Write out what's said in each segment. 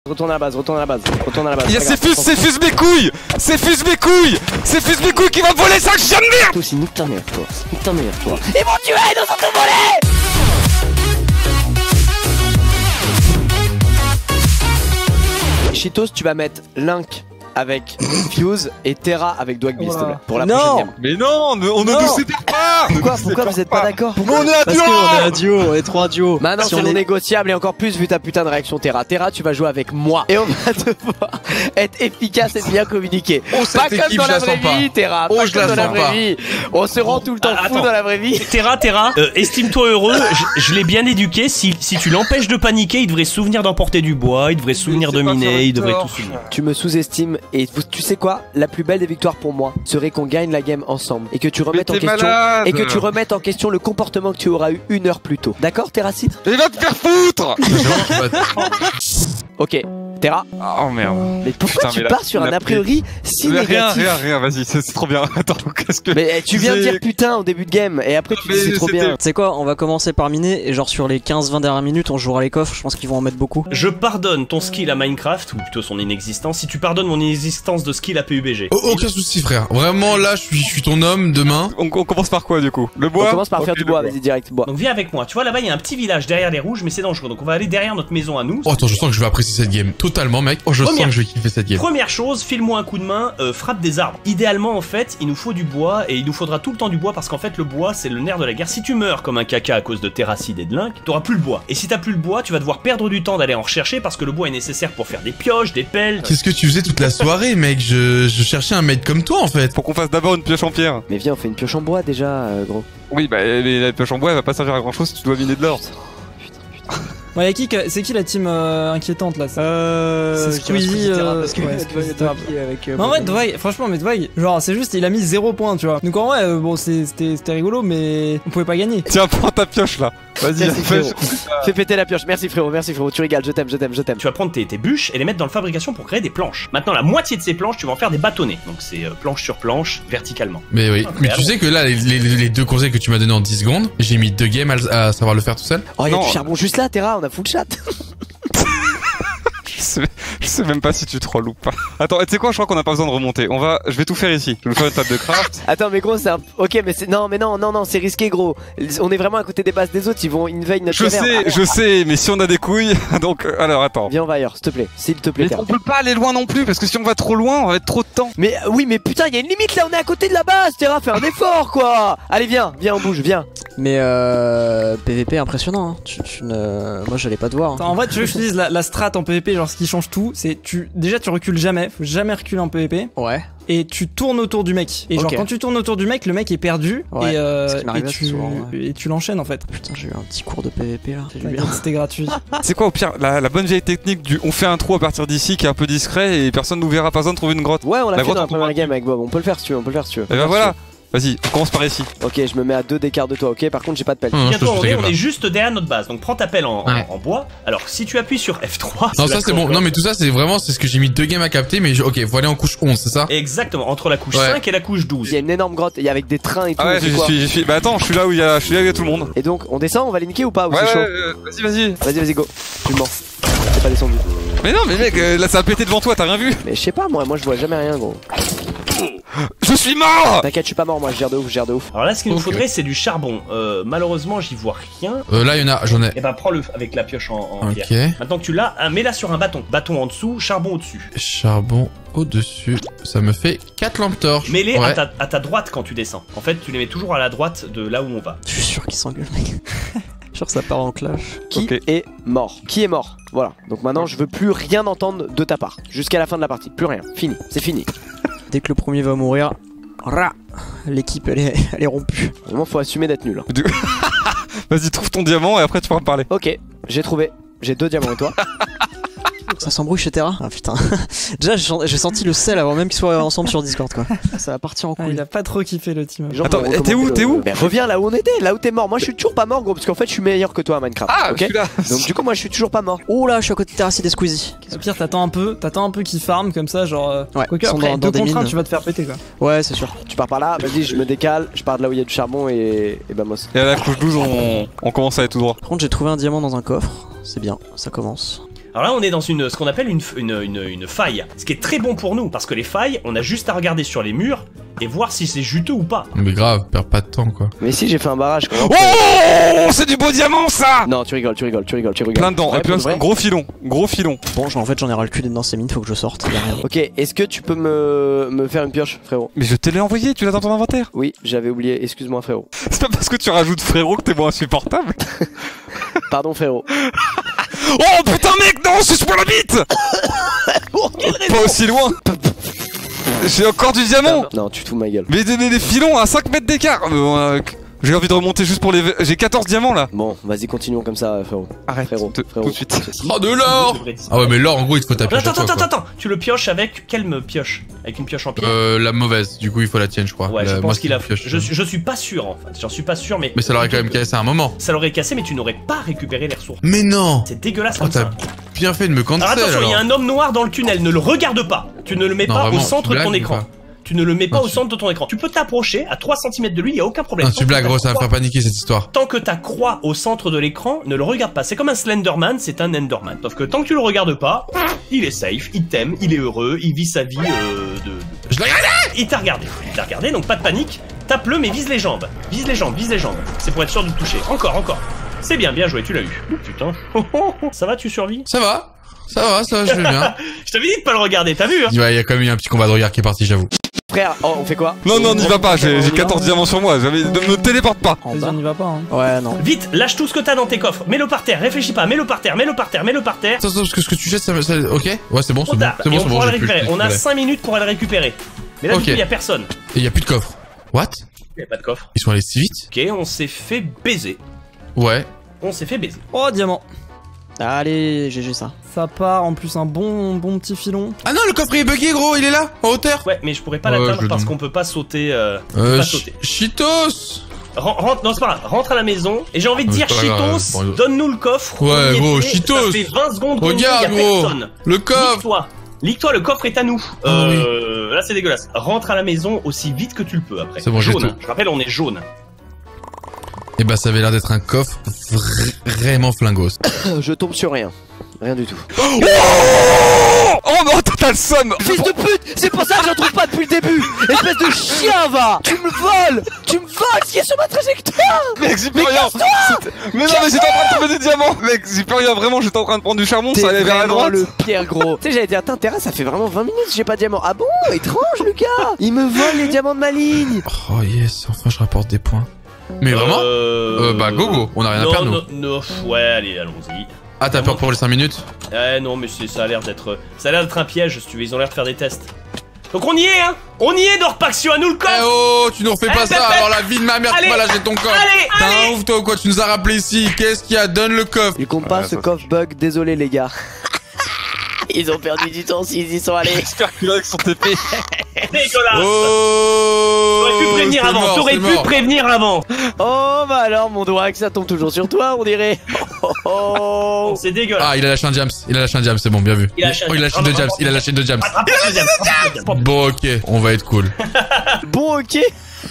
retourne à la base, retourne à la base, retourne à la base. Il y a ces fus mes couilles. C'est fus mes couilles. C'est fus mes couilles qui va me voler 5 chiens de merde. Toi aussi, nique ta mère, toi. Nique ta mère, toi. Ils vont tuer, ils nous ont tout volé. Cheetos, tu vas mettre Link avec Fuse et Terra avec Dwagby, s'il te plaît. Pour la prochaine game. Mais non, on ne nous sépare pas. Pourquoi vous êtes pas d'accord? On est un Parce duo. qu'on est un duo, on est 3 duos. Maintenant c'est non négociable et encore plus vu ta putain de réaction Terra. Terra, tu vas jouer avec moi et on va devoir être efficace et bien communiquer. Pas comme dans la vraie vie, Terra. Pas comme dans la vraie vie. On se rend tout le temps fou dans la vraie vie. Terra, estime-toi heureux. Je l'ai bien éduqué. Si tu l'empêches de paniquer, il devrait se souvenir d'emporter du bois, il devrait se souvenir de miner, il devrait tout se souvenir. Tu me sous-estimes et tu sais quoi? La plus belle des victoires pour moi serait qu'on gagne la game ensemble et que tu remettes en question le comportement que tu auras eu 1 heure plus tôt. D'accord, Terracide? Il va te faire foutre. Ok, Terra. Oh merde. Mais pourquoi tu pars sur un a priori si négatif? Rien, vas-y, c'est trop bien. Attends, qu'est-ce que... Mais tu viens de dire putain au début de game et après tu dis c'est trop bien. Tu sais quoi, on va commencer par miner et genre sur les 15-20 dernières minutes on jouera les coffres, je pense qu'ils vont en mettre beaucoup. Je pardonne ton skill à Minecraft, ou plutôt son inexistence, si tu pardonnes mon inexistence de skill à PUBG. Aucun souci frère, vraiment là je suis ton homme demain. On commence par quoi du coup? Le bois? On commence par faire du bois, vas-y direct bois. Donc viens avec moi, tu vois là-bas il y a un petit village derrière les rouges mais c'est dangereux, donc on va aller derrière notre maison à nous. Oh attends, je sens que je vais apprécier cette game, totalement mec. Oh je sens que je vais kiffer cette game. Première chose, file-moi un coup de main, frappe des arbres. Idéalement en fait, il nous faut du bois et il nous faudra tout le temps du bois parce qu'en fait le bois c'est le nerf de la guerre. Si tu meurs comme un caca à cause de Terracide et de Link, t'auras plus le bois. Et si t'as plus le bois, tu vas devoir perdre du temps d'aller en rechercher parce que le bois est nécessaire pour faire des pioches, des pelles. Qu'est-ce que tu faisais toute la soirée mec? Je cherchais un mec comme toi en fait. Faut qu'on fasse d'abord une pioche en pierre. Mais viens on fait une pioche en bois déjà gros. Oui bah la pioche en bois elle va pas servir à grand chose si tu dois miner de l'or. Bon, c'est qui la team inquiétante là? C'est Squeezie. Non, en vrai, Dwight, franchement, mais Dwight, genre, c'est juste, il a mis 0 points, tu vois. Donc en vrai, bon, c'était rigolo, mais on pouvait pas gagner. Tiens, prends ta pioche là. Vas-y, fais péter la pioche. Merci frérot, tu régales, je t'aime. Tu vas prendre tes bûches et les mettre dans la fabrication pour créer des planches. Maintenant, la moitié de ces planches, tu vas en faire des bâtonnets. Donc c'est planche sur planche, verticalement. Mais oui, mais tu sais que là, les 2 conseils que tu m'as donné en 10 secondes, j'ai mis 2 games à savoir le faire tout seul. Oh, y'a du charbon juste là, Terra, on a full chat. Je sais même pas si tu trolls ou pas. Attends, tu sais quoi, je crois qu'on a pas besoin de remonter. Je vais tout faire ici. Je vais me faire une table de craft. Attends, mais gros, c'est ok, mais non, c'est risqué, gros. On est vraiment à côté des bases des autres, ils vont invade notre caverne. Je sais, mais si on a des couilles, donc alors attends. Viens, on va ailleurs, s'il te plaît. Mais on peut pas aller loin non plus, parce que si on va trop loin, on va être trop de temps. Mais oui, mais putain, il y a une limite là, on est à côté de la base, Terra, fais un effort quoi. Allez, viens, on bouge, viens. Mais PVP impressionnant, hein. Moi j'allais pas te voir. Attends, en vrai, tu veux que je te dise la strat en PVP, genre ce qui change tout, c'est déjà tu recules jamais, faut jamais reculer en PVP. Ouais. Et tu tournes autour du mec. Et genre quand tu tournes autour du mec, le mec est perdu. Ouais, et tu l'enchaînes en fait. Putain, j'ai eu un petit cours de PVP là. C'était gratuit. C'est quoi au pire la bonne vieille technique du on fait un trou à partir d'ici qui est un peu discret et personne nous verra, pas besoin de trouver une grotte. Ouais, on l'a fait dans la première game avec Bob, on peut le faire si tu veux, Et bah voilà. Vas-y, on commence par ici. Ok, je me mets à 2 d'écart de toi, ok? Par contre, j'ai pas de pelle. Bientôt, on est juste derrière notre base. Donc prends ta pelle en bois. Alors, si tu appuies sur F3. Non, ça c'est bon. Non, mais tout ça, c'est vraiment ce que j'ai mis 2 games à capter. Mais ok, faut aller en couche 11, c'est ça? Exactement, entre la couche 5 et la couche 12. Il y a une énorme grotte, il y a avec des trains et tout. Ah ouais, j'y suis. Bah attends, je suis là où il y a tout le monde. Et donc, on descend, on va les niquer ou pas? Ou c'est chaud? Vas-y, go. Tu mens. T'es pas descendu. Mais non, mais mec, là ça a pété devant toi, t'as rien vu? Mais je sais pas, moi je vois jamais rien, gros. Je suis mort! T'inquiète, je suis pas mort, moi je gère de ouf. Alors là, ce qu'il nous faudrait, c'est du charbon. Malheureusement, j'y vois rien. Là, j'en ai. Et ben, prends-le avec la pioche en pierre. Maintenant que tu l'as, mets-la sur un bâton. Bâton en dessous, charbon au-dessus. Charbon au-dessus. Ça me fait 4 lampes torches. Mets-les à ta droite quand tu descends. En fait, tu les mets toujours à la droite de là où on va. Je suis sûr qu'ils s'engueulent, mec. Je suis sûr que ça part en clash. Qui est mort? Voilà. Donc maintenant, je veux plus rien entendre de ta part. Jusqu'à la fin de la partie. Plus rien. Fini. C'est fini. Dès que le premier va mourir, l'équipe elle est rompue. Vraiment, faut assumer d'être nul. Vas-y, trouve ton diamant et après tu pourras me parler. Ok, j'ai trouvé. J'ai 2 diamants et toi? Ça s'embrouille chez Terra? Ah putain. Déjà j'ai senti le sel avant même qu'ils soient ensemble sur Discord quoi. Ça va partir en couille. Il a pas trop kiffé le team. Attends, t'es où? Mais reviens là où on était, là où t'es mort. Moi je suis toujours pas mort gros, parce qu'en fait je suis meilleur que toi à Minecraft. Ah, ok. Donc du coup moi je suis toujours pas mort. Oh là, je suis à côté de Terracide et Squeezie. Au pire t'attends un peu qu'ils farment comme ça, genre. Ouais, quoique après 2 contre 1 tu vas te faire péter quoi. Ouais, c'est sûr. Tu pars par là, vas-y, je me décale, je pars de là où il y a du charbon et vamos. Et à la couche 12 on commence à aller tout droit. Par contre j'ai trouvé un diamant dans un coffre, c'est bien, ça commence. Alors là, on est dans ce qu'on appelle une faille. Ce qui est très bon pour nous, parce que les failles, on a juste à regarder sur les murs et voir si c'est juteux ou pas. Mais grave, perds pas de temps quoi. Mais si j'ai fait un barrage. Oh, c'est du beau diamant ça. Non, tu rigoles. Plein dedans, et puis un gros filon. Bon, en fait, j'en ai ras le cul d'être dans ces mines, faut que je sorte. Y a rien. Ok, est-ce que tu peux me faire une pioche, frérot? Mais je te l'ai envoyé, tu l'as dans ton inventaire. Oui, j'avais oublié, excuse-moi, frérot. C'est pas parce que tu rajoutes frérot que t'es moins insupportable. Pardon, frérot. Oh putain mec, non, suce-moi la bite. Pas aussi loin. J'ai encore du diamant. Non, tu te fous de ma gueule. Mais des filons à 5 mètres d'écart. J'ai envie de remonter juste pour les... J'ai 14 diamants là. Bon, vas-y, continuons comme ça, frérot. Arrête, frérot. tout de suite. Oh, de l'or. Ah ouais, mais l'or en gros il te faut taper. Attends, tu le pioches avec quelle pioche? Avec une pioche en pierre? La mauvaise, du coup il faut la tienne je crois. Ouais, je pense qu'il a... pioche. Je suis pas sûr en fait, j'en suis pas sûr mais... Mais ça l'aurait quand même cassé à un moment. Ça l'aurait cassé mais tu n'aurais pas récupéré les ressources. Mais non. C'est dégueulasse Oh comme ça. t'as bien fait de me cancel alors. Attention, il y a un homme noir dans le tunnel, ne le regarde pas. Tu ne le mets pas au centre de ton écran. Tu ne le mets pas au centre de ton écran. Tu peux t'approcher à 3 cm de lui, y a aucun problème. Non, tu blagues gros, ça va me faire paniquer cette histoire. Tant que ta croix au centre de l'écran, ne le regarde pas. C'est comme un Slenderman, c'est un Enderman. Sauf que tant que tu le regardes pas, il est safe, il t'aime, il est heureux, il vit sa vie Je l'ai regardé. Il t'a regardé, donc pas de panique. Tape-le mais vise les jambes. Vise les jambes. C'est pour être sûr de le toucher. Encore. C'est bien joué, tu l'as eu. Oh putain. Ça va, tu survis? Ça va, je vais bien. Je t'avais dit de pas le regarder, t'as vu hein? Ouais, il y a quand même eu un petit combat de regard qui est parti, j'avoue. Frère, oh, on fait quoi? Non, n'y va pas, j'ai 14 diamants sur moi, ne me téléporte pas. Vas-y, on y va pas, hein. Ouais, non. Vite, lâche tout ce que t'as dans tes coffres. Mets-le par terre, réfléchis pas, mets-le par terre. Attends, parce que ce que tu jettes, ça ok? Ouais, c'est bon, On pourra le récupérer. On a 5 minutes pour aller le récupérer. Mais là, du coup, y a personne. Et y a plus de coffre. What? Y a pas de coffre. Ils sont allés si vite? Ok, on s'est fait baiser. Ouais. Oh, diamant. Allez, GG ça. Ça part, en plus un bon petit filon. Ah non, le coffre est bugué gros, il est là, en hauteur. Ouais, mais je pourrais pas l'atteindre parce qu'on peut pas sauter. Cheetos. Rentre, non c'est pas grave, rentre à la maison. Et j'ai envie de dire Cheetos, donne-nous le coffre. Ouais gros, Cheetos. Ça fait 20 secondes. Regarde gros, le coffre. Ligue-toi, le coffre est à nous. Oui. Là c'est dégueulasse. Rentre à la maison aussi vite que tu le peux après. C'est bon, jaune. Je rappelle, on est jaune. Et bah ça avait l'air d'être un coffre vraiment flingos. Je tombe sur rien. Rien du tout. Oh non, t'as le somme. Fils de pute, c'est pour ça que j'en trouve pas depuis le début. Espèce de chien, va. Tu me voles ce qui est sur ma trajectoire. Mec, j'y peux rien. Mais non, mais j'étais en train de trouver des diamants. Mec, j'y peux rien, vraiment, j'étais en train de prendre du charbon, ça allait vers la droite. Le pire gros. Tu sais, j'allais dire, Terra, ça fait vraiment 20 minutes que j'ai pas de diamant. Ah bon, étrange, Lucas. Il me vole les diamants de ma ligne. Oh yes, enfin je rapporte des points. Mais vraiment bah go, on a rien à perdre nous. Non, ouais, allez, allons-y. Ah, t'as peur pour les 5 minutes? Non, mais ça a l'air d'être un piège, si tu veux, ils ont l'air de faire des tests. Donc on y est, hein. On y est, Dorpaxio, à nous le coffre. Eh oh, tu nous refais pas ça, alors la vie de ma mère, tu vas lâcher ton coffre. T'es un ouf toi ou quoi? Tu nous as rappelé ici, qu'est-ce qu'il y a? Donne le coffre. Il compte pas ce coffre bug, désolé les gars. Ils ont perdu du temps s'ils y sont allés. J'espère qu'il a avec son TP. Dégueulasse. Oh, t'aurais pu prévenir avant. Oh bah alors mon doigt, ça tombe toujours sur toi, on dirait. Oh, c'est dégueulasse. Ah, il a lâché un jams, c'est bon, bien vu. Il a lâché deux jams. Bon ok, on va être cool. Bon ok.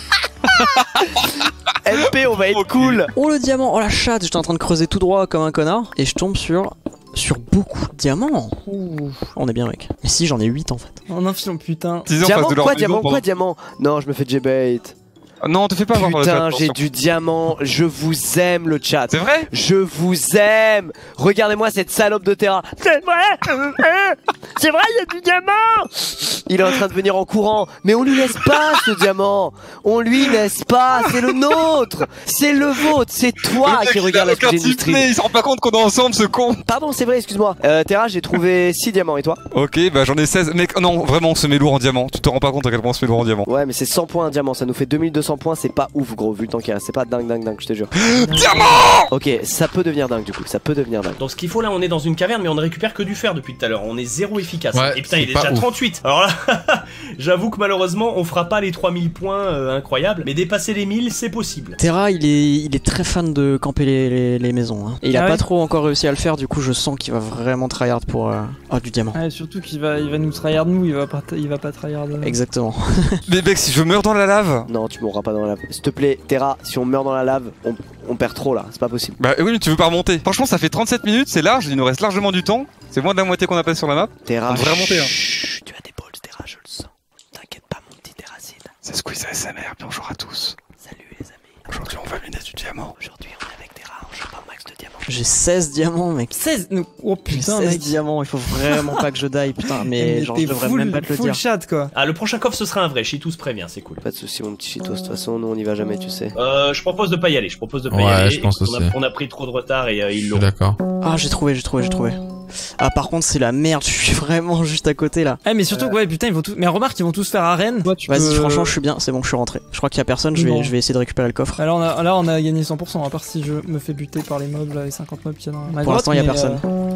LP, on va être cool. Oh le diamant, oh la chatte, j'étais en train de creuser tout droit comme un connard et je tombe sur beaucoup de diamants. Ouh, on est bien mec. Mais si, j'en ai 8 en fait. En un filon, putain. Quoi diamant? Non, je me fais J-bait. Non, te fais pas avoir par le chat. Putain, j'ai du diamant. Je vous aime le chat. C'est vrai? Je vous aime. Regardez-moi cette salope de Terra. C'est vrai. C'est vrai, il y a du diamant. Il est en train de venir en courant. Mais on lui laisse pas ce diamant. On lui laisse pas. C'est le nôtre. C'est le vôtre. C'est toi qui regarde la suite du stream. Il se rend pas compte qu'on est ensemble, ce con. Pardon, c'est vrai, excuse-moi. Terra, j'ai trouvé 6 diamants. Et toi? Ok, bah j'en ai 16. Mec, non, vraiment, on se met lourd en diamant. Tu te rends pas compte à quel point on se met lourd en diamant. Ouais, mais c'est 100 points un diamant. Ça nous fait 2200 points. C'est pas ouf, gros, vu le temps qu'il y a. C'est pas dingue, je te jure. Diamant. Ok, ça peut devenir dingue du coup. Ça peut devenir dingue. Donc ce qu'il faut là, on est dans une caverne, mais on ne récupère que du fer depuis tout à l'heure. On est zéro efficace. Ouais, et putain, il est déjà 38. Alors là, j'avoue que malheureusement, on fera pas les 3000 points incroyables, mais dépasser les 1000, c'est possible. Terra, il est très fan de camper les maisons. Hein. Et il a pas trop encore réussi à le faire, du coup, je sens qu'il va vraiment tryhard pour du diamant. Ouais, surtout qu'il va nous tryhard nous, il va pas tryhard. Exactement. Mais mec, si je meurs dans la lave. Non, tu mourras pas dans la lave. S'il te plaît, Terra, si on meurt dans la lave, on perd trop là, c'est pas possible. Bah oui, mais tu veux pas remonter. Franchement, ça fait 37 minutes, c'est large, il nous reste largement du temps. C'est moins de la moitié qu'on appelle sur la map. Terra, on devrait remonter. Chut, tu as des balls, Terra, je le sens. T'inquiète pas, mon petit Terracide. C'est Squeeze ASMR, bonjour à tous. Salut les amis. Aujourd'hui, on va miner du diamant. Aujourd'hui, on est avec Terra, on chope un max de diamants. J'ai 16 diamants, mec. 16. Oh putain, 16 mec. diamants, il faut vraiment pas que je die, putain. Mais genre, je devrais même pas te le dire. Full chat, quoi. Ah, le prochain coffre, ce sera un vrai. Chitos prévient, c'est cool. Pas de soucis, mon petit Chitos. De toute façon, nous, on y va jamais, tu sais. Je propose de pas y aller. Ouais, je pense aussi. On a pris trop de retard et ils Je l'ont. suis d'accord. Ah, j'ai trouvé. Ah, par contre, c'est la merde, je suis vraiment juste à côté là. Eh, mais surtout, ouais, putain, ils vont tous. Mais remarque, ils vont tous faire arène. Vas-y, franchement, je suis bien, c'est bon, je suis rentré. Je crois qu'il y a personne, je vais essayer de récupérer le coffre. Alors, là, on a gagné 100%, à part si je me fais buter par les mobs, là, les 50 mobs qu'il y a dans ma Pour l'instant, il y a personne.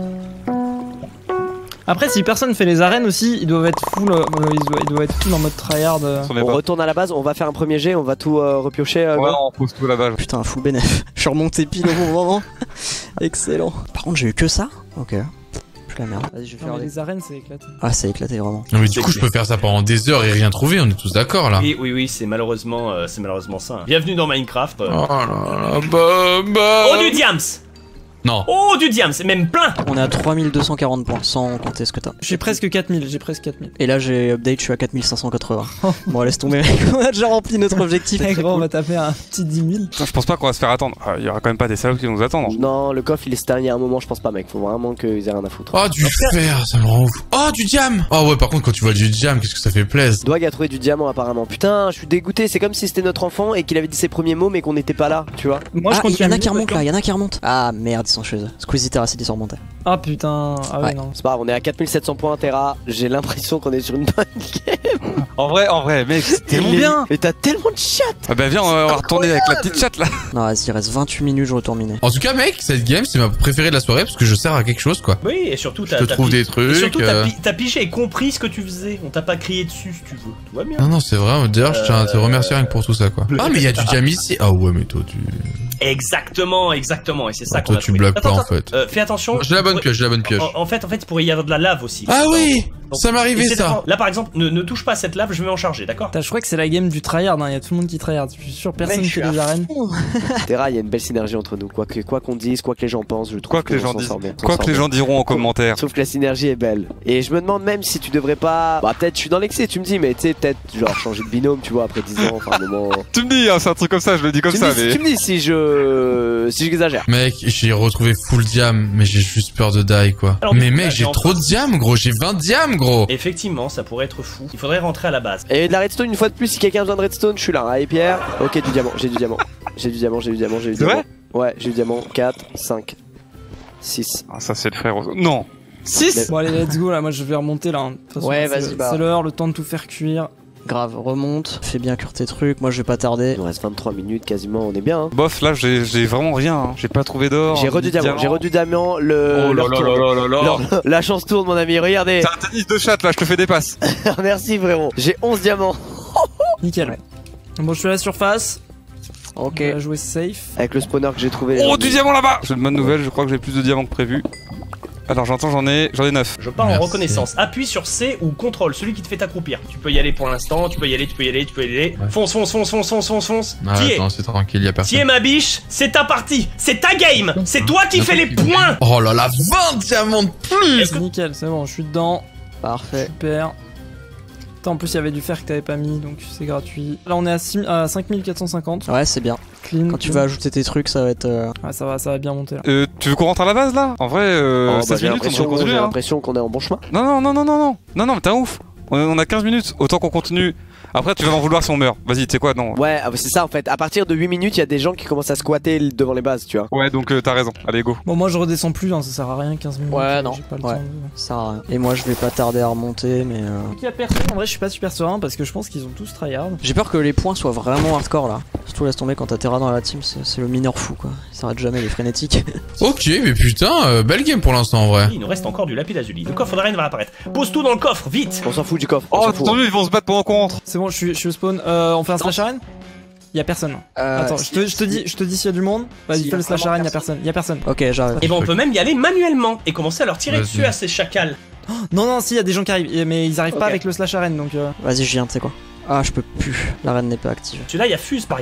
Après, si personne fait les arènes aussi, ils doivent être full, ils doivent être full en mode tryhard. On retourne à la base, on va faire un premier jet, on va tout repiocher. Ouais, on pose tout là-bas. Putain, full bénéf. Je suis remonté pile au bon moment. Excellent. Par contre, j'ai eu que ça. Ok. La merde. Vas-y, je vais faire les arènes, c'est éclaté. Ah, c'est éclaté vraiment. Non mais du coup je peux faire ça pendant des heures et rien trouver, on est tous d'accord là. Oui, c'est malheureusement ça. Bienvenue dans Minecraft. Oh là là, bah. Oh du diams. Non. Oh du diams, c'est même plein. On est à 3240 points, sans compter ce que t'as. J'ai presque 4000, Et là j'ai update, je suis à 4580. Bon, laisse tomber, mec, on a déjà rempli notre objectif. Hey, gros, on va taper un petit 10 000. Je pense pas qu'on va se faire attendre. Il y aura quand même pas des salauds qui vont nous attendre. Non, le coffre il est stern il y a un moment, je pense pas, mec. Faut vraiment qu'ils aient rien à foutre. Oh du fer, ça me rend ouf. Oh du diam. Oh ouais, par contre quand tu vois du diam, qu'est-ce que ça fait plaisir. Dwag a trouvé du diamant apparemment. Putain, je suis dégoûté, c'est comme si c'était notre enfant et qu'il avait dit ses premiers mots mais qu'on n'était pas là, tu vois. Moi, ah, il y en a qui remontent là, il y en a qui remontent. Ah merde, ils sont chez eux. Squeezie Terracid, ils sont remontés. Ah putain, ah ouais, Ouais. non. C'est pas grave, on est à 4700 points Terra. J'ai l'impression qu'on est sur une bonne game. En vrai, mec, c'est tellement Il est- bien. Mais t'as tellement de chat. Ah bah viens, on va retourner avec la petite chatte là. Non, vas-y, il reste 28 minutes, je retourne miner. En tout cas mec, cette game c'est ma préférée de la soirée parce que je sers à quelque chose quoi. Oui, et surtout Je te trouve des trucs. Et surtout t'as pigé et compris ce que tu faisais. On t'a pas crié dessus si tu veux. Tout va bien. Non c'est vrai, d'ailleurs je tiens à te remercier rien que pour tout ça quoi. Ah mais il y a du diam ici. Ah ouais mais toi tu... Exactement, et c'est ça qu'on Toi a tu trouvé. blagues pas Attends, en fait. Fais attention. J'ai la bonne pioche, En fait, il pourrait y avoir de la lave aussi. Ah oui. Donc, Ça m'arrivait essaie de ça. prendre- Là par exemple, ne touche pas à cette lave, je vais m'en charger, d'accord? Je crois que c'est la game du tryhard, hein. Il y a tout le monde qui tryhard. Je suis sûr personne Mec, je fait suis les arènes. Terra, il y a une belle synergie entre nous. Quoi qu'on dise, quoi que les gens pensent, je trouve Quoi que les on gens s'en disent. sort bien. Quoi que les gens diront en commentaire. Je trouve que la synergie est belle. Et je me demande même si tu devrais pas. Bah, peut-être je suis dans l'excès, tu me dis, mais tu sais, peut-être genre changer de binôme, tu vois, après 10 ans, enfin, un moment. Tu me dis, hein, c'est un truc comme ça, je le dis comme Tu ça, me dis, mais. tu me dis si j'exagère. Mec, j'ai retrouvé full diam, mais j'ai juste peur de die quoi. Alors, mais là, mec, j'ai j'ai trop de diam gros, j'ai 20 diam gros. Effectivement, ça pourrait être fou. Il faudrait rentrer à la base. Et de la redstone une fois de plus, si quelqu'un a besoin de redstone, je suis là. Allez Pierre. Ok, du diamant, j'ai du diamant. J'ai du diamant. C'est diamant. vrai? Ouais, j'ai du diamant. 4, 5, 6. Ah, ça c'est le frère. Non. 6. Bon, allez, let's go là. Moi, je vais remonter là. De toute façon, Ouais, c'est- vas-y, bah. C'est l'heure, le temps de tout faire cuire. Grave, remonte, fais bien cuire tes trucs, moi je vais pas tarder. Il nous reste 23 minutes quasiment, on est bien. Hein. Bof, là j'ai vraiment rien. Hein. J'ai pas trouvé d'or. J'ai redu diamant, le. Oh là là là là là là. La chance tourne, mon ami, regardez. C'est un tennis de chatte là, je te fais des passes. Merci frérot. J'ai 11 diamants. Nickel. Ouais. Bon, je suis à la surface. Ok. On va jouer safe. Avec le spawner que j'ai trouvé. Oh, du diamant là-bas. J'ai une bonne nouvelle, je crois que j'ai plus de diamants que prévu. Alors j'entends, j'en ai 9. Je pars en Merci. reconnaissance. Appuie sur C ou CTRL, celui qui te fait t'accroupir. Tu peux y aller pour l'instant, tu peux y aller. Ouais. Fonce. Ah, T'y es. attends, c'est tranquille, y a T'y es personne. ma biche, c'est ta partie, c'est ta game, c'est toi qui fais les points. Oh là là, 20 diamants de plus. Est-ce que Nickel, c'est bon, je suis dedans. Parfait. Super. Attends, en plus, il y avait du fer que t'avais pas mis, donc c'est gratuit. Là, on est à 5450. Ouais, c'est bien. Clean. Quand tu vas ajouter tes trucs, ça va être. Ouais, ça va bien monter là. Tu veux qu'on rentre à la base là? En vrai, Oh, 16 j'ai minutes on peut continuer. j'ai Hein. l'impression qu'on est en bon chemin. Non, mais t'es un ouf. On a 15 minutes, autant qu'on continue. Après, tu vas m'en vouloir si on meurt. Vas-y, tu sais quoi, non. Ouais, c'est ça en fait. À partir de 8 minutes, il y a des gens qui commencent à squatter devant les bases, tu vois. Ouais, donc t'as raison. Allez, go. Bon, moi, je redescends plus, hein, ça sert à rien, 15 minutes. Ouais, non. J'ai pas le Ouais. temps de- Ça sert à rien. Et moi je vais pas tarder à remonter, mais. Donc, il y a personne. En vrai, je suis pas super serein parce que je pense qu'ils ont tous tryhard. J'ai peur que les points soient vraiment hardcore là. Surtout laisse tomber quand t'as Terra dans la team, c'est le mineur fou quoi. Il s'arrête jamais, il est frénétique. Ok, mais putain, belle game pour l'instant en vrai. Il nous reste encore du lapis lazuli. Le coffre d'arène va apparaître. Pose tout dans le coffre, vite. On s'en fout du coffre. on Oh, s'en fout. tant mieux, ils vont se battre pendant qu'on rentre. C'est bon, je suis au spawn. On fait un slash arène? Y a personne. Attends, je te dis s'il y a du monde. Vas-y, Si, fais le slash vraiment arène, y a personne. Ok, j'arrive. Et ben on peut même y aller manuellement et commencer à leur tirer Vas-y. dessus à ces chacals. Non, si, y a des gens qui arrivent, mais ils arrivent pas Ok. avec le slash arène donc. Vas-y, je viens, tu sais quoi. Ah, je peux plus. La reine n'est pas active. Celui-là, il y a Fuse par exemple.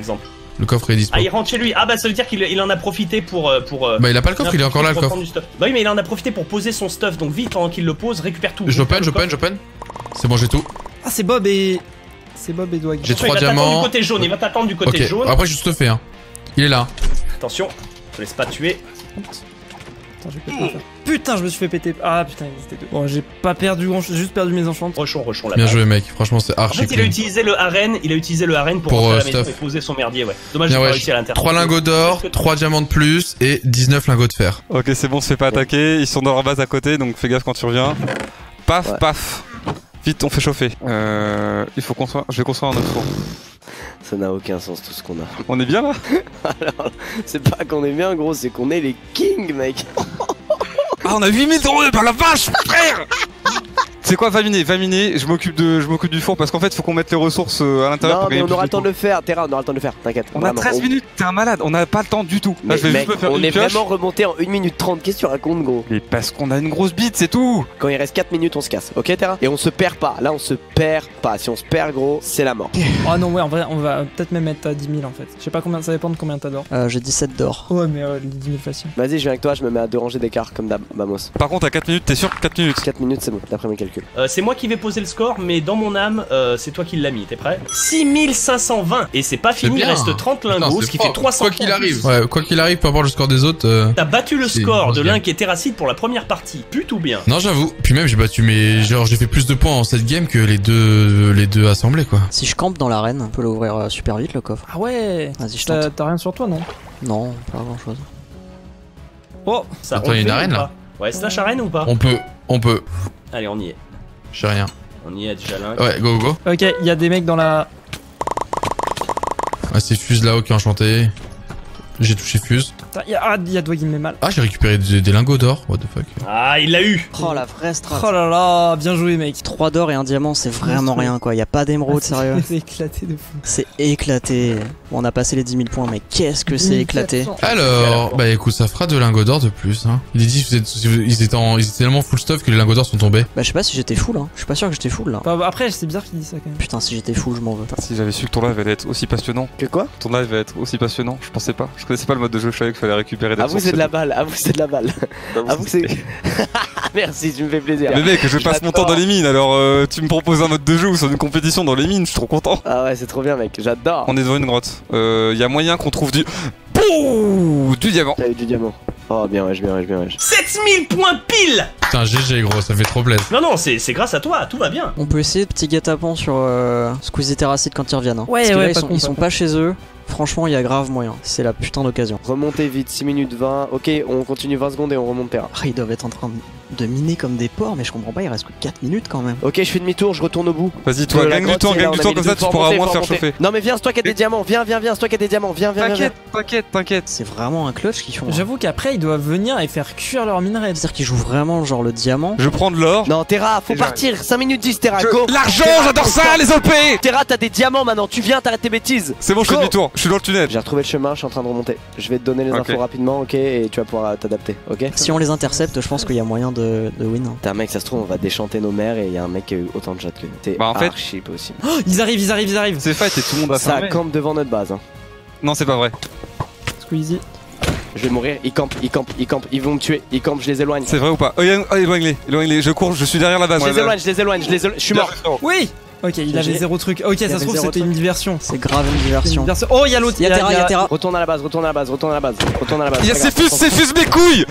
Le coffre est dispo. Ah, il rentre chez lui. Ah bah ça veut dire qu'il en a profité pour... Bah il a pas le coffre, il est encore là le coffre. Bah oui mais il en a profité pour poser son stuff, donc vite pendant qu'il le pose, récupère tout. J'open. C'est bon, j'ai tout. Ah c'est Bob et... C'est Bob et Dwag. J'ai 3 diamants. Il va t'attendre du côté jaune. Après je te fais hein. Il est là. Attention, te laisse pas tuer. Attends, je vais péter ça. Putain, je me suis fait péter. Ah putain, il existait deux. Bon, j'ai pas perdu grand chose, j'ai juste perdu mes enchantes. Rochon là. Bien joué mec, franchement c'est archi. En fait, il a utilisé le arène pour rentrer à la maison et poser son merdier, ouais. Dommage, j'ai pas réussi à l'intérieur. 3 lingots d'or, 3 diamants de plus et 19 lingots de fer. Ok, c'est bon, on se fait pas attaquer. Ils sont dans leur base à côté, donc fais gaffe quand tu reviens. Paf, paf. Vite, on fait chauffer. Il faut construire. Je vais construire un autre four. Ça n'a aucun sens tout ce qu'on a. On est bien là? Alors, c'est pas qu'on est bien gros, c'est qu'on est les kings mec. Ah on a 8000 €, par la vache frère. C'est quoi, va miner, je m'occupe du four parce qu'en fait faut qu'on mette les ressources à l'intérieur. Non mais on aura le temps de le faire, Terra, on aura le temps de le faire, t'inquiète. On a 13 minutes, t'es un malade, on n'a pas le temps du tout. Mais mec, on est vraiment remonté en 1 minute 30, qu'est-ce que tu racontes gros? Mais parce qu'on a une grosse bite, c'est tout. Quand il reste 4 minutes on se casse, ok Terra? Et on se perd pas, là on se perd pas, si on se perd gros, c'est la mort. Oh non ouais, en vrai on va peut-être même mettre à 10 000 en fait. Je sais pas combien, ça dépend de combien t'as d'or. J'ai 17 d'or. Ouais mais 10 000 facile. Vas-y je viens avec toi, je me mets à 2 rangées d'écart comme d'hab, vamos. Par contre à 4 minutes, t'es sûr que 4 minutes? 4 minutes c'est bon, d'après mes calculs. C'est moi qui vais poser le score, mais dans mon âme, c'est toi qui l'as mis, t'es prêt? 6520. Et c'est pas fini, il reste 30 lingots, ce qui fait 300. Quoi qu'il arrive. Ouais, quoi qu'il arrive, peu importe le score des autres. T'as battu le score de Link et Terracide pour la première partie, plutôt bien. Non j'avoue, puis même j'ai battu mais genre j'ai fait plus de points en cette game que les deux assemblés quoi. Si je campe dans l'arène, on peut l'ouvrir super vite le coffre. Ah ouais. Vas-y je tente. T'as rien sur toi non? Non, pas grand chose. Oh, ça attends, il y a une arène là? Ouais, slash arène ou pas? On peut. Allez, on y est. J'ai rien. On y est déjà Link. Ouais, go. Ok, il y a des mecs dans la... Ah c'est Fuse là-haut qui est enchanté. J'ai touché Fuse. Il y a Dwag, il me met mal. Ah j'ai récupéré des lingots d'or, what the fuck. Ah il l'a eu. Oh la vraie strat. Oh là là, bien joué mec. 3 d'or et un diamant c'est vraiment rien quoi, y a pas d'émeraude sérieux. C'est éclaté de fou. C'est éclaté. Bon, on a passé les 10 000 points mais qu'est-ce que c'est éclaté. Alors, bah écoute ça fera 2 lingots d'or de plus hein. Il est dit ils étaient tellement full stuff que les lingots d'or sont tombés. Bah je sais pas si j'étais full hein, je suis pas sûr que j'étais full là. Bah, après c'est bizarre qu'il dit ça quand même. Putain si j'étais full je m'en veux. Si j'avais su que ton live allait être aussi passionnant. Que quoi? Ton live va être aussi passionnant, je pensais pas. Je connaissais pas le mode de jeu, je savais qu'il fallait récupérer des c'est de la balle, avoue c'est de la balle. Avoue c'est... Merci, tu me fais plaisir. Mais mec, je passe mon temps dans les mines, alors tu me proposes un mode de jeu ou sur une compétition dans les mines, je suis trop content. Ah ouais, c'est trop bien mec, j'adore. On est devant une grotte. Y a moyen qu'on trouve du... Bouh, du diamant. T'as eu du diamant. Oh bien wesh. 7000 points pile. Putain GG gros, ça fait trop plaisir. Non, c'est grâce à toi, tout va bien. On peut essayer de petit guet-apens sur Squeezie Terracide quand ils reviennent hein. Ouais, parce que ouais, là, ils sont pas chez eux. Franchement, il y a grave moyen. C'est la putain d'occasion. Remontez vite, 6 minutes 20. Ok, on continue 20 secondes et on remonte Terra. Ah, ils doivent être en train de miner comme des porcs, mais je comprends pas, il reste que 4 minutes quand même. Ok, je fais demi-tour, je retourne au bout. Vas-y, toi, gagne du temps comme ça, tu pourras moins faire chauffer. Non, mais viens, c'est toi qui as des diamants. Viens, c'est toi qui as des diamants. Viens. T'inquiète. C'est vraiment un clutch qu'ils font. J'avoue qu'après, ils doivent venir et faire cuire leur minerai. C'est-à-dire qu'ils jouent vraiment genre le diamant. Je prends de l'or. Non, Terra, faut partir. 5 minutes 10, Terra, go. L'argent, j'adore ça, les OP. Terra, t'as des diamants maintenant. Tu viens, t'arrêtes tes bêtises. C'est bon, je fais demi-tour. Je suis dans le tunnel. J'ai retrouvé le chemin, je suis en train de remonter. Je vais te donner les infos rapidement, ok, et tu vas pouvoir t'adapter, ok. Si on les intercepte, je pense qu'il y a moyen de win. T'as un mec, ça se trouve, on va déchanter nos mères et il y a un mec qui a eu autant de shots que nous. C'est archi possible. Oh, ils arrivent. C'est fight et tout le monde a ça campe devant notre base. Hein. Non, c'est pas vrai. Squeezie. Je vais mourir, ils campent, ils vont me tuer, ils campent, je les éloigne. C'est vrai ou pas? Éloigne-les, je cours, je suis derrière la base. Je les éloigne, je suis mort. Oui. Ok, il avait 0 truc. Ok, ça se trouve c'était une diversion. C'est grave une diversion. Oh, il y a l'autre, il y a Terra. Retourne à la base. Il y a c'est Fuse mes couilles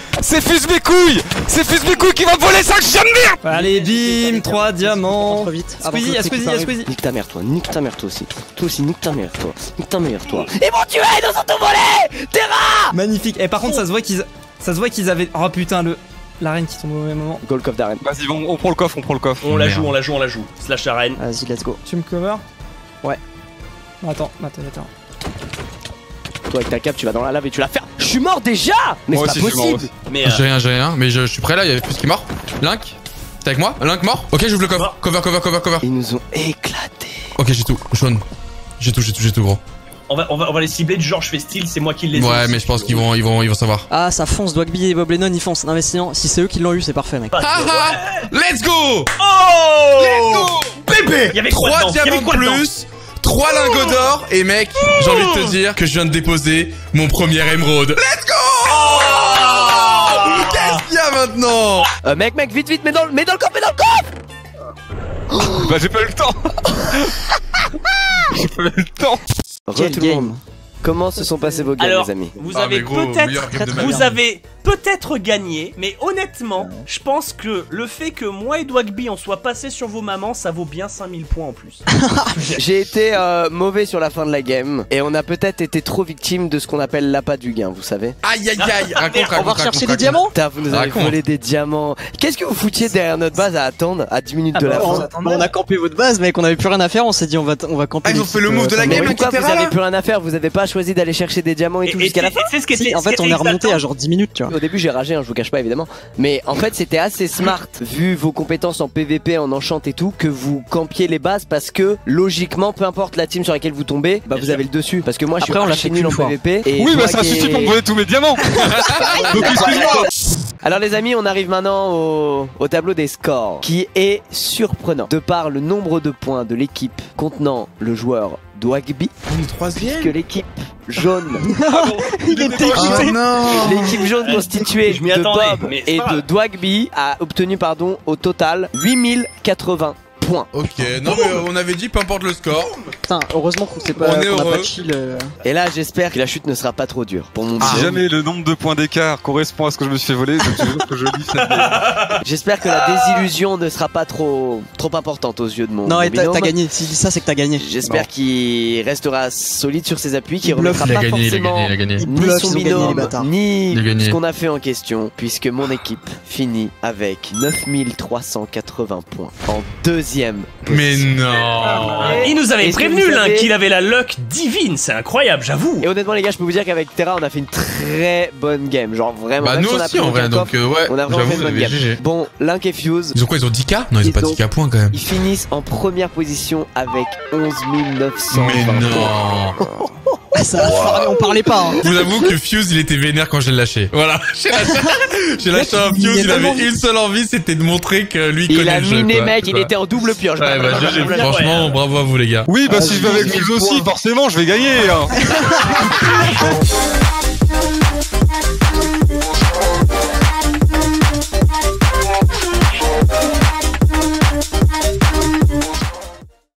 qui va me voler 5 chiens de merde. Allez, bim, 3 diamants. Squeezie. Nique ta mère toi aussi. Toi aussi, nique ta mère toi. Ils m'ont tué, ils nous ont tout volé. Terra. Magnifique. Et par contre, ça se voit qu'ils avaient... Oh putain, l'arène qui tombe au même moment. Gold coffre d'arène. Vas-y, on prend le coffre. On la joue. Slash arène. Vas-y, let's go. Tu me cover? Ouais. Attends. Toi avec ta cape, tu vas dans la lave et tu la fermes. Je suis mort déjà. Mais c'est pas possible. J'ai rien, mais je suis prêt là, il y avait plus qui est mort. Link, t'es avec moi? Link mort? Ok, j'ouvre le coffre. Cover. Ils nous ont éclaté. Ok, j'ai tout. Jaune. J'ai tout gros. On va les cibler du genre je fais style, c'est moi qui les ai. Ouais, mais je pense qu'ils vont savoir. Ah, ça fonce, Dwagby et Bob Lennon ils foncent. Non, mais sinon, si c'est eux qui l'ont eu, c'est parfait, mec. Let's go. Oh, Bébé. Il y avait 3 diamants de plus. 3 lingots d'or. Et mec, j'ai envie de te dire que je viens de déposer mon premier émeraude. Let's go! Qu'est-ce qu'il y a maintenant? Mec, vite, mets dans le coffre, Bah j'ai pas eu le temps. J'ai pas eu le temps. Re tout le monde. Comment se sont passés vos games, les amis? Vous avez peut-être gagné, mais honnêtement, je pense que le fait que moi et Dwagby on soit passés sur vos mamans, ça vaut bien 5000 points en plus. J'ai été mauvais sur la fin de la game, et on a peut-être été trop victime de ce qu'on appelle l'appât du gain, vous savez. Aïe aïe aïe. On va rechercher des diamants. Vous nous avez volé des diamants. Qu'est-ce que vous foutiez derrière notre base à attendre à 10 minutes de la fin? On a campé votre base, mec, on avait plus rien à faire, on s'est dit on va camper. Ils ont fait le move de la game, mais pourquoi vous avez plus rien à faire? Vous avez pas choisi d'aller chercher des diamants et tout jusqu'à la fin? En fait, on est remonté à genre 10 minutes, tu vois. Au début, j'ai ragé, je vous cache pas évidemment, mais en fait c'était assez smart vu vos compétences en PVP, en enchant et tout, que vous campiez les bases, parce que logiquement peu importe la team sur laquelle vous tombez, bah vous avez le dessus, parce que moi je suis archi nul en PVP et oui bah ça suffit pour me voler tous mes diamants. Donc excuse-moi. Alors les amis, on arrive maintenant au tableau des scores, qui est surprenant de par le nombre de points de l'équipe contenant le joueur Dwagby. On est troisième. Que l'équipe jaune. Il était L'équipe jaune constituée de Bob et de Dwagby a obtenu au total 8080 points. Ok, non mais on avait dit peu importe le score. Putain, heureusement qu'on sait pas, qu'on a pas chill. Et là j'espère que la chute ne sera pas trop dure pour mon Si jamais le nombre de points d'écart correspond à ce que je me suis fait voler, je te jure que je lis cette vidéo. J'espère que la désillusion ne sera pas trop importante aux yeux de mon Non, et binôme. t'as gagné, si dis ça c'est que t'as gagné. J'espère qu'il restera solide sur ses appuis, qu'il remettra pas forcément ni son binôme, ni ce ce qu'on a fait en question, puisque mon équipe finit avec 9380 points en deuxième position. Mais non. Il nous avait prévenu qu'il avait la luck divine, c'est incroyable, j'avoue. Et honnêtement les gars, je peux vous dire qu'avec Terra on a fait une très bonne game, genre vraiment. Bah nous aussi en vrai, donc ouais, on a vraiment fait une bonne game. Bon, Link et Fuse. Ils ont quoi, ils ont 10k? Non, ils ont pas 10k points quand même. Ils finissent en première position avec 11 900 Mais non. Ça a farmé, on parlait pas. Hein. Je vous avoue que Fuse il était vénère quand je l'ai lâché. Voilà, j'ai lâché un Fuse, il avait une seule envie, c'était de montrer que lui connaît le jeu. Il a miné mec, il était en double pioche. Ouais, bah, franchement, bravo à vous les gars. Oui bah si je vais avec Fuse aussi, forcément je vais gagner.